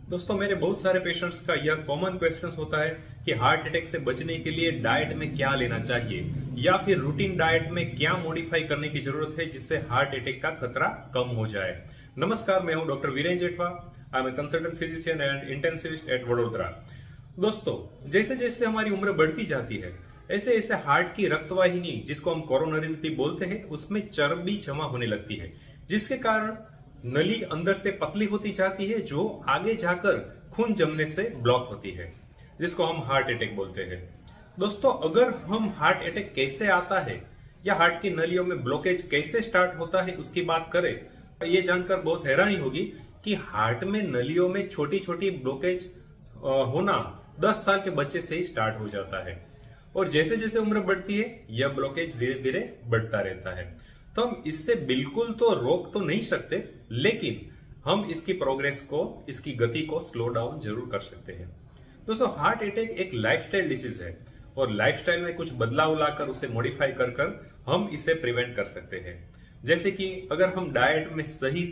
दोस्तों मेरे बहुत सारे पेशेंट्स का यह कॉमन क्वेश्चन होता है कि हार्ट अटैक से बचने के लिए डाइट में क्या लेना चाहिए या फिर रूटीन डाइट में क्या मॉडिफाई करने की जरूरत है जिससे हार्ट अटैक का खतरा कम हो जाए। नमस्कार, मैं हूं doctor Viren Jethwa. I am a consultant physician and intensivist at Vadodara. दोस्तों जैसे जैसे हमारी उम्र बढ़ती जाती है ऐसे ऐसे हार्ट की रक्तवाहिनी, जिसको हम कोरोनरीज भी बोलते हैं, उसमें चर्बी जमा होने लगती है, जिसके कारण नली अंदर से पतली होती जाती है जो आगे जाकर खून जमने से ब्लॉक होती है, जिसको हम हार्ट अटैक बोलते हैं। दोस्तों अगर हम हार्ट अटैक कैसे आता है या हार्ट की नलियों में ब्लॉकेज कैसे स्टार्ट होता है उसकी बात करें, ये जानकर बहुत हैरानी होगी कि हार्ट में नलियों में छोटी छोटी ब्लॉकेज होना 10 साल के बच्चे से ही स्टार्ट हो जाता है और जैसे जैसे उम्र बढ़ती है यह ब्लॉकेज धीरे धीरे बढ़ता रहता है। तो हम इससे बिल्कुल तो रोक तो नहीं सकते, लेकिन हम इसकी प्रोग्रेस को, इसकी गति को स्लो डाउन जरूर कर सकते हैं। दोस्तों हार्ट अटैक एक लाइफस्टाइल डिसीज है और लाइफस्टाइल में कुछ बदलाव लाकर उसे मॉडिफाई कर हम इसे प्रिवेंट कर सकते हैं। जैसे कि अगर हम डाइट में सही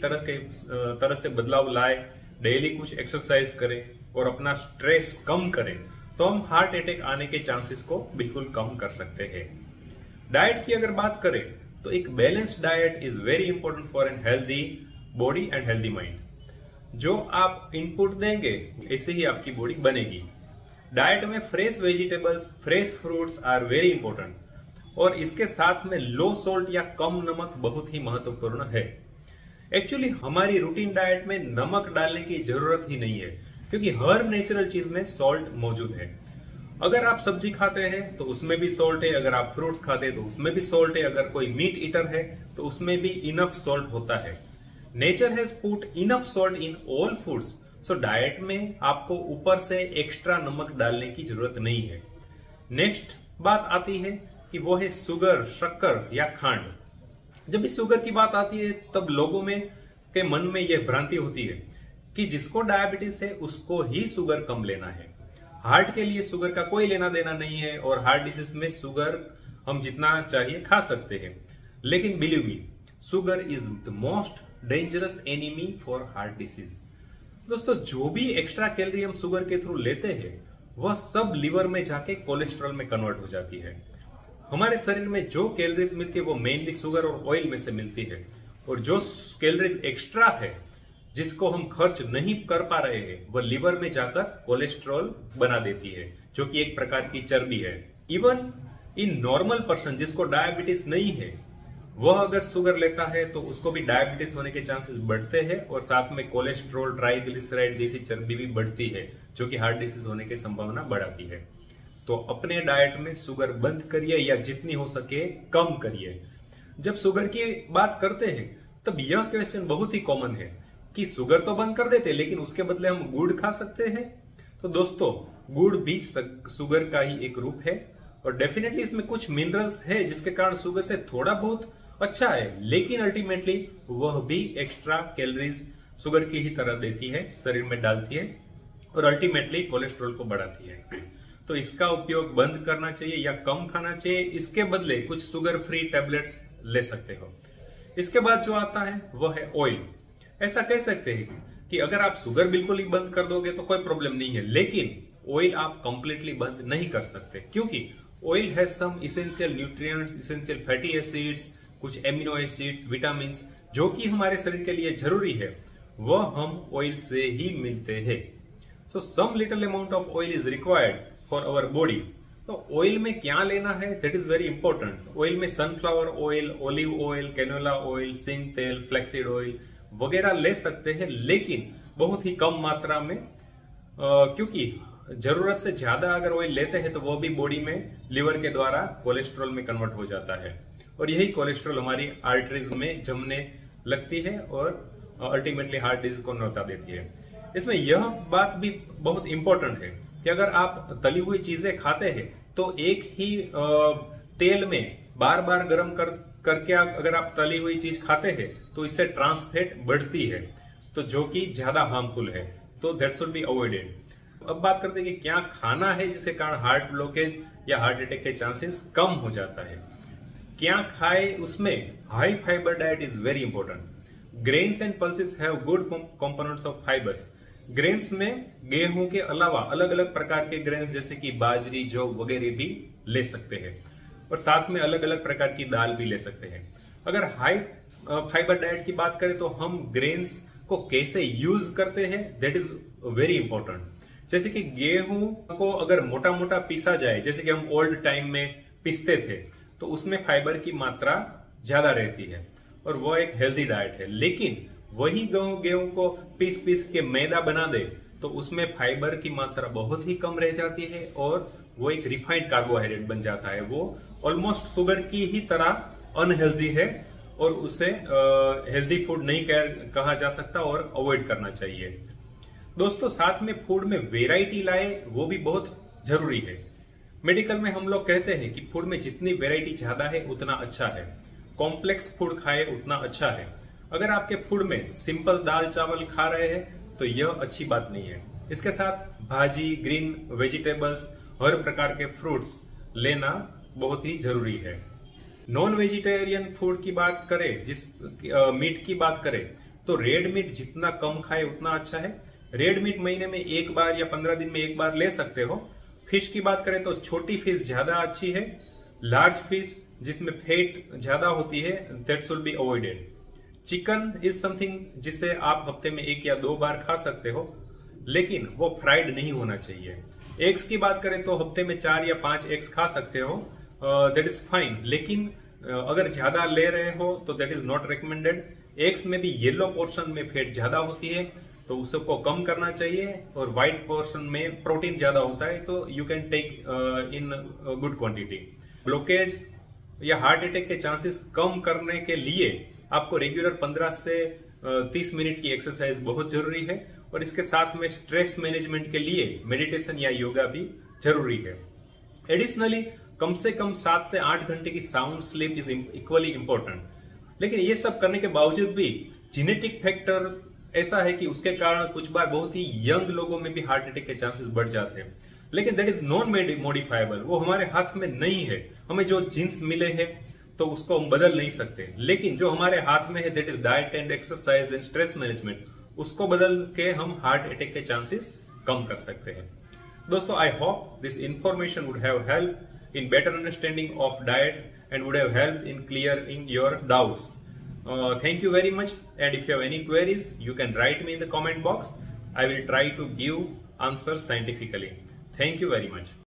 तरह से बदलाव लाए, डेली कुछ एक्सरसाइज करें और अपना स्ट्रेस कम करें तो हम हार्ट अटैक आने के चांसेस को बिल्कुल कम कर सकते हैं। डाइट की अगर बात करें तो एक balanced diet is very important for an healthy body and healthy mind. जो आप इनपुट देंगे ऐसे ही आपकी बॉडी बनेगी। डाइट में fresh vegetables, fresh fruits are very important और इसके साथ में लो सॉल्ट या कम नमक बहुत ही महत्वपूर्ण है। एक्चुअली हमारी रूटीन डाइट में नमक डालने की जरूरत ही नहीं है क्योंकि हर नेचुरल चीज में सॉल्ट मौजूद है। अगर आप सब्जी खाते हैं तो उसमें भी सॉल्ट है, अगर आप फ्रूट्स खाते हैं तो उसमें भी सॉल्ट है, अगर कोई मीट ईटर है तो उसमें भी इनफ सॉल्ट होता है। Nature has put enough salt in all foods, so diet में आपको ऊपर से एक्स्ट्रा नमक डालने की जरूरत नहीं है। नेक्स्ट बात आती है कि वो है शुगर, शक्कर या खांड। जब भी शुगर की बात आती है तब लोगों में के मन में यह भ्रांति होती है कि जिसको डायबिटीज है उसको ही शुगर कम लेना है। हार्ट के लिए शुगर का कोई लेना देना नहीं है और हार्ट डिसीज में शुगर हम जितना चाहिए खा सकते हैं, लेकिन believe me, sugar is the most dangerous enemy for heart disease. दोस्तों जो भी एक्स्ट्रा कैलोरी हम शुगर के थ्रू लेते हैं वह सब लिवर में जाके कोलेस्ट्रॉल में कन्वर्ट हो जाती है। हमारे शरीर में जो कैलोरीज मिलती है वो मेनली शुगर और ऑयल में से मिलती है और जो कैलोरीज एक्स्ट्रा है जिसको हम खर्च नहीं कर पा रहे हैं वह लिवर में जाकर कोलेस्ट्रॉल बना देती है, जो कि एक प्रकार की चर्बी है। इवन इन नॉर्मल पर्सन जिसको डायबिटीज नहीं है वह अगर शुगर लेता है तो उसको भी डायबिटीज होने के चांसेस बढ़ते हैं और साथ में कोलेस्ट्रॉल, ट्राइग्लिसराइड जैसी चर्बी भी बढ़ती है, जो कि हार्ट डिसीज होने की संभावना बढ़ाती है। तो अपने डाइट में शुगर बंद करिए या जितनी हो सके कम करिए। जब शुगर की बात करते हैं तब यह क्वेश्चन बहुत ही कॉमन है कि शुगर तो बंद कर देते लेकिन उसके बदले हम गुड़ खा सकते हैं। तो दोस्तों गुड़ भी शुगर का ही एक रूप है और डेफिनेटली इसमें कुछ मिनरल्स है जिसके कारण शुगर से थोड़ा बहुत अच्छा है, लेकिन अल्टीमेटली वह भी एक्स्ट्रा कैलोरीज शुगर की ही तरह देती है, शरीर में डालती है और अल्टीमेटली कोलेस्ट्रॉल को बढ़ाती है। तो इसका उपयोग बंद करना चाहिए या कम खाना चाहिए। इसके बदले कुछ शुगर फ्री टेबलेट्स ले सकते हो। इसके बाद जो आता है वह है ऑयल। ऐसा कह सकते हैं कि अगर आप शुगर बिल्कुल ही बंद कर दोगे तो कोई प्रॉब्लम नहीं है, लेकिन ऑयल आप कंप्लीटली बंद नहीं कर सकते क्योंकि oil has some essential nutrients, essential fatty acids, कुछ एमिनो एसिड्स, विटामिन्स जो कि हमारे शरीर के लिए जरूरी है, वह हम ऑयल से ही मिलते हैं। So some little amount of oil is required for our body. तो ऑयल में क्या लेना है that is very important. Oil में sunflower oil, olive oil, canola oil, सिंग तेल, फ्लैक्सीड ऑयल वगैरह ले सकते हैं, लेकिन बहुत ही कम मात्रा में, क्योंकि जरूरत से ज्यादा अगर ऑयल लेते हैं तो वो भी बॉडी में लिवर के द्वारा कोलेस्ट्रॉल में कन्वर्ट हो जाता है और यही कोलेस्ट्रॉल हमारी आर्टरीज में जमने लगती है और अल्टीमेटली हार्ट डिजीज को न्योता देती है। इसमें यह बात भी बहुत इंपॉर्टेंट है कि अगर आप तली हुई चीजें खाते हैं तो एक ही तेल में बार बार गर्म करके अगर आप तली हुई चीज खाते हैं तो इससे ट्रांस फैट बढ़ती है, तो जो कि ज्यादा हार्मफुल है, तो दैट शुड बी अवॉइडेड। अब बात करते हैं कि क्या खाना है जिसके कारण हार्ट ब्लॉकेज या हार्ट अटैक के चांसेस कम हो जाता है। क्या खाए, उसमें high fibre diet is very important. Grains and pulses have good components of fibers. Grains में गेहूं के अलावा अलग अलग प्रकार के ग्रेन्स जैसे कि बाजरी, जौ वगैरह भी ले सकते हैं और साथ में अलग अलग प्रकार की दाल भी ले सकते हैं। अगर हाई फाइबर डाइट की बात करें तो हम ग्रेन्स को कैसे यूज करते हैं, दैट इज वेरी इंपॉर्टेंट। जैसे कि गेहूं को अगर मोटा मोटा पीसा जाए, जैसे कि हम ओल्ड टाइम में पीसते थे, तो उसमें फाइबर की मात्रा ज्यादा रहती है और वो एक हेल्दी डाइट है। लेकिन वही गेहूं को पीस पीस के मैदा बना दे तो उसमें फाइबर की मात्रा बहुत ही कम रह जाती है और वो एक रिफाइंड कार्बोहाइड्रेट बन जाता है। वो ऑलमोस्ट शुगर की ही तरह अनहेल्दी है और उसे हेल्दी फूड नहीं कहा जा सकता और अवॉइड करना चाहिए। दोस्तों, साथ में फूड में वेराइटी लाए वो भी बहुत जरूरी है। मेडिकल में हम लोग कहते हैं कि फूड में जितनी वेराइटी ज्यादा है उतना अच्छा है, कॉम्प्लेक्स फूड खाए उतना अच्छा है। अगर आपके फूड में सिंपल दाल चावल खा रहे हैं तो यह अच्छी बात नहीं है। इसके साथ भाजी, ग्रीन वेजिटेबल्स, हर प्रकार के फ्रूट्स लेना बहुत ही जरूरी है। नॉन वेजिटेरियन फूड की बात करें, मीट की बात करें, तो रेड मीट जितना कम खाए उतना अच्छा है। रेड मीट महीने में एक बार या 15 दिन में एक बार ले सकते हो। फिश की बात करें तो छोटी फिश ज्यादा अच्छी है। लार्ज फिश जिसमें फैट ज्यादा होती है, that should be avoided. Chicken is something जिसे आप हफ्ते में 1 या 2 बार खा सकते हो, लेकिन वो फ्राइड नहीं होना चाहिए। एग्स की बात करें तो हफ्ते में 4 या 5 एग्स खा सकते हो, दैट इज फाइन। लेकिन अगर ज्यादा ले रहे हो तो that is not recommended. Eggs में भी येलो पोर्शन में फैट ज्यादा होती है तो उसको कम करना चाहिए और व्हाइट पोर्शन में प्रोटीन ज्यादा होता है, तो you can take in good quantity. Blockage या हार्ट अटैक के चांसेस कम करने के लिए आपको रेगुलर 15 से 30 मिनट की एक्सरसाइज बहुत जरूरी है और इसके साथ में स्ट्रेस मैनेजमेंट के लिए मेडिटेशन या योगा भी जरूरी है। एडिशनली कम से कम 7 से 8 घंटे की sound sleep is equally important. लेकिन ये सब करने के बावजूद भी जेनेटिक फैक्टर ऐसा है कि उसके कारण कुछ बार बहुत ही यंग लोगों में भी हार्ट अटैक के चांसेस बढ़ जाते हैं। लेकिन दैट इज नॉन मॉडिफाइबल, वो हमारे हाथ में नहीं है। हमें जो जीन्स मिले हैं तो उसको हम बदल नहीं सकते, लेकिन जो हमारे हाथ में है that is diet and exercise and stress management, उसको बदल के हम हार्ट अटैक के चांसेस कम कर सकते हैं। दोस्तों, I hope this information would have help in better understanding of diet and would have helped in clearing your doubts. Thank you very much, and if you have any queries you can write me in the comment box. I will try to give answers scientifically. Thank you very much.